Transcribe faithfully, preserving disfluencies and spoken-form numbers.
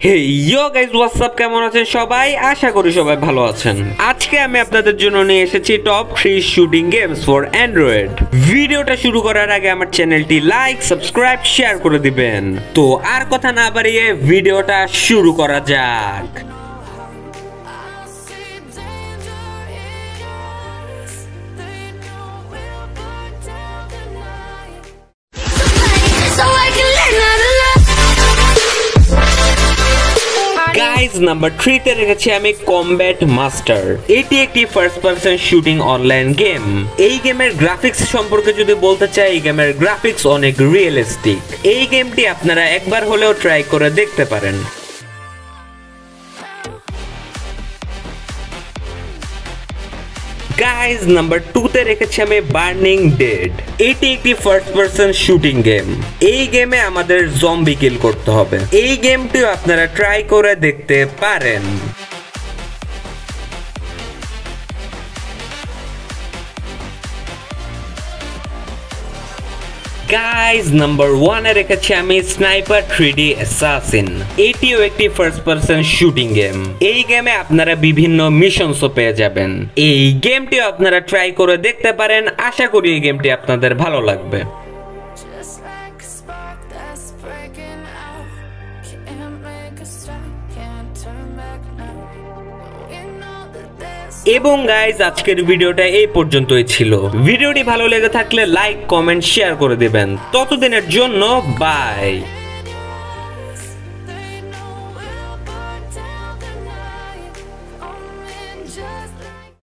হে ইয়ো guys WhatsApp, কেমন আছেন সবাই? আশা করি সবাই ভালো আছেন। আজকে আমি আপনাদের জন্য নিয়ে এসেছি top three shooting games for Android. ভিডিওটা শুরু করার আগে আমার চ্যানেলটি লাইক, সাবস্ক্রাইব, শেয়ার করে দিবেন। তো আর কথা না বাড়িয়ে ভিডিওটা শুরু করা যাক। গাইজ নাম্বার থ্রি তে রেখেছি আমি কমব্যাট মাস্টার। এটি একটি first person shooting online game. এই গেমের গ্রাফিক্স সম্পর্কে যদি বলতে চাই, এই গেমের গ্রাফিক্স অনেক রিয়েলিস্টিক। এই গেমটি আপনারা একবার হলেও ট্রাই করে দেখতে পারেন। গাইজ নাম্বার টু তে রেখেছি আমি বার্নিং ডেড। এটি একটি ফার্স্ট পারসন শুটিং গেম। এই গেমে আমাদের জম্বি কিল করতে হবে। এই গেমটিও আপনারা ট্রাই করে দেখতে পারেন। গাইজ নাম্বার ওয়ানে রেখেছি আমি স্নাইপার থ্রি ডি অ্যাসাসিন। এটিও একটি ফার্স্ট পারসন শুটিং গেম। এই গেমে আপনারা বিভিন্ন মিশনসও পেয়ে যাবেন। এই গেমটিও আপনারা ট্রাই করে দেখতে পারেন। আশা করি এই গেমটি আপনাদের ভালো লাগবে। এবং গাইজ আজকের ভিডিওটা এই পর্যন্তই ছিল। ভিডিওটি ভালো লেগে থাকলে লাইক, কমেন্ট, শেয়ার করে দিবেন। ততদিনের জন্য বাই।